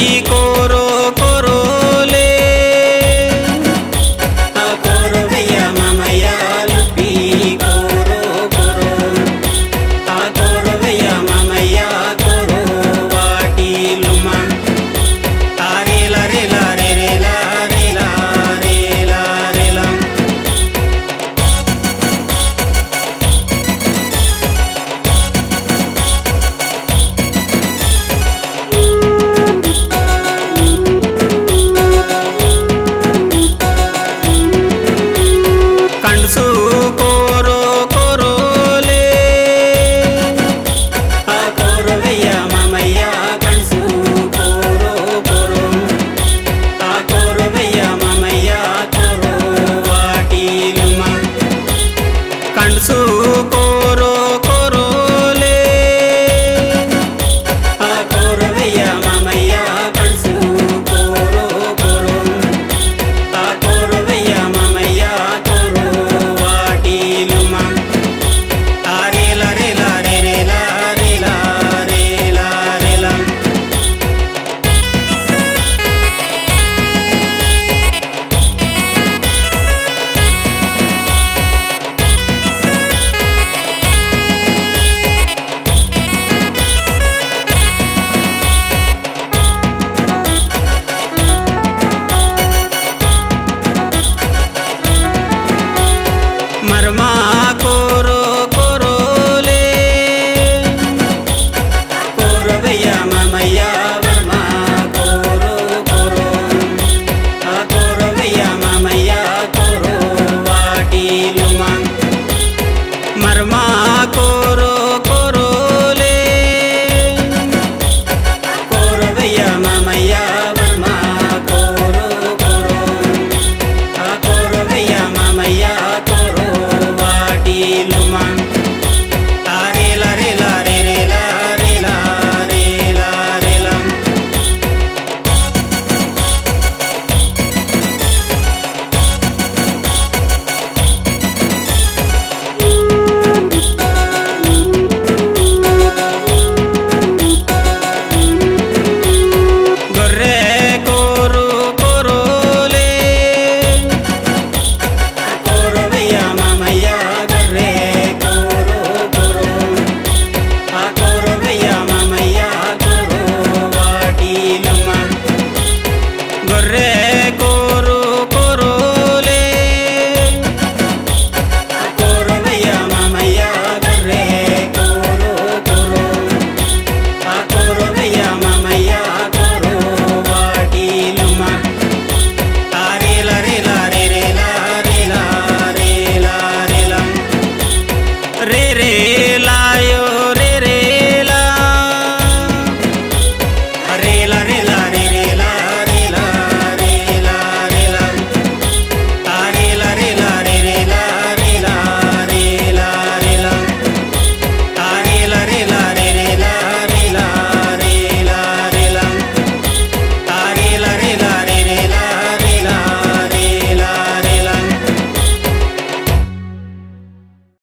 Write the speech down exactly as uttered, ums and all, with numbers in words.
కోరో కోరోలే ఆ కోరవయ్య మామయ్య లుప్పి కోరో కోరో ఆ కోరవయ్య మామయ్య కోరో వాటిలుమ తారేల రేల రేల రేల రేల రేల కండుసు కోరో కోరోలే ఆ కోరవయ్య మామయ్య కండుసు కోరో కోరో ఆ కోరవయ్య మామయ్య కోరో వాటిలుమ కండుసు కోరో కోరోలే ఆ కోరవయ్య మామయ్య కండుసు కోరో కోరో ఆ కోరవయ్య మామయ్య కోరో వాటిలుమ తారేల రేల రేల రేల రేల రేల మర్మా కోరో కోరోలే కోరవయ్య మామయ్య మర్మా కోరో కోరో ఆ కోరవయ్య మామయ్య కోరో వాటిలుమ మర్మా కోరో కోరోలే కోరవయ్య మామయ్య మర్మా కోరో కోరో ఆ కోరవయ్య మామయ్య కోరో వాటిలుమ తారేల రేల రేల రేల రేల రేల గొర్రె కోరు కోరోలే కోరవయ్య మామయ్య గొర్రె కోరో కోరో ఆ కోరవయ్య మామయ్య కోరో వాటిలుమ గొర్రె కోరు కోరోలే కోరవయ్య మామయ్య గొర్రె కోరో కోరో ఆ కోరవయ్య మామయ్య కోరో వాటిలుమ తారేల రేల రేల రేల రేల రేల రే రే